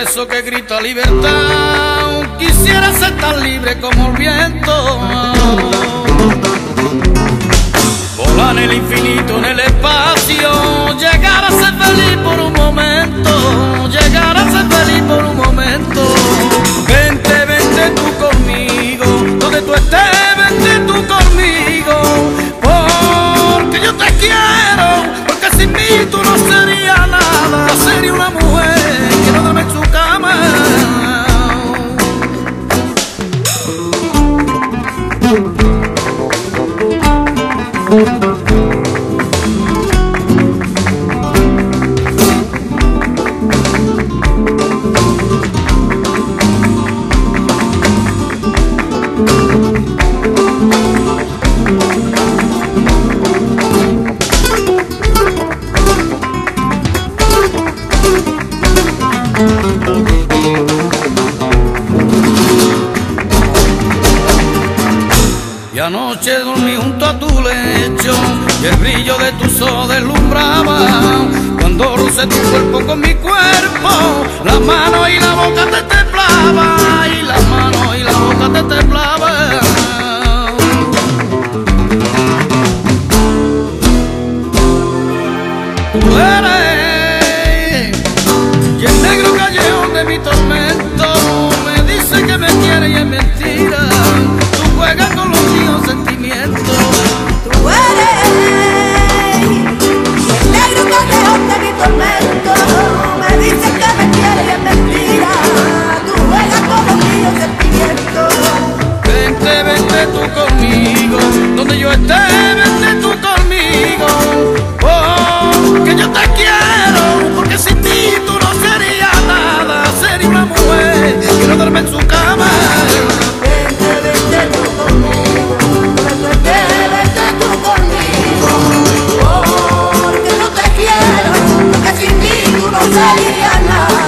eso que grita libertad, quisiera ser tan libre como el viento. Volar en el infinito, en el espacio, llegar a ser feliz por un momento, llegar a ser feliz por un momento. Vente, vente tú conmigo, donde tú estés, vente tú conmigo, porque yo te quiero, porque sin mí tú no serías nada, sería una mujer que no duerme en su cama. Y anoche dormí junto a tu lecho y el brillo de tus ojos deslumbraba. Cuando roce tu cuerpo con mi cuerpo, las manos y la boca te temblaba, y las manos y la boca te temblaba. Tú eres y el negro callejón de mi tormento me dice que me quiere y es mentira. Tú juegas con los míos sentimientos. Tú eres el negro callejón de mi tormento, me dice que me quiere y es mentira. Tú juegas con los míos sentimientos. Vente, vente tú conmigo, donde yo esté, vente tú conmigo, porque yo te quiero, porque sin ti tú no serías nada, sería una mujer que no duerme en su cama. Vente, vente tú conmigo, donde tú estés, vente tú conmigo, porque yo te quiero, porque sin ti tú no serías nada.